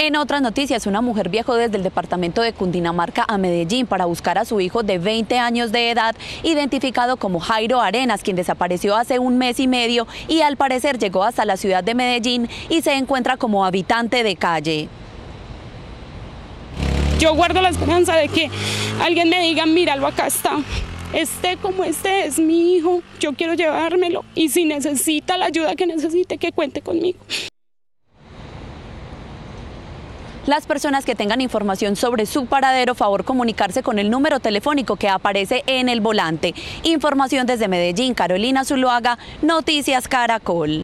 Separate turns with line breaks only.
En otras noticias, una mujer viajó desde el departamento de Cundinamarca a Medellín para buscar a su hijo de 20 años de edad, identificado como Jairo Arenas, quien desapareció hace un mes y medio y al parecer llegó hasta la ciudad de Medellín y se encuentra como habitante de calle.
Yo guardo la esperanza de que alguien me diga, míralo, acá está. Como este es mi hijo, yo quiero llevármelo y si necesita la ayuda que necesite, que cuente conmigo.
Las personas que tengan información sobre su paradero, favor comunicarse con el número telefónico que aparece en el volante. Información desde Medellín, Carolina Zuluaga, Noticias Caracol.